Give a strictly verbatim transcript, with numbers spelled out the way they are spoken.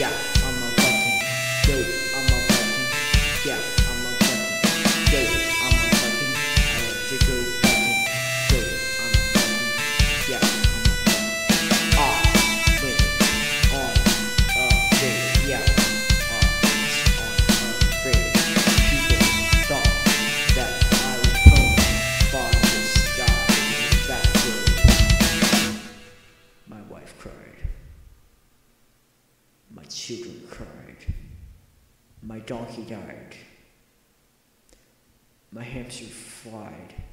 Yeah, I'm a fucking yo, I'm a fucking yeah, I'm a fucking yo, I'm a fucking I like to go fucking yo, I'm a fucking yeah, I'm a fucking ah wait on a day, yeah, on on a break. People thought that I was home by the sky. That was my wife cried. My children cried. My donkey died. My hamster fried.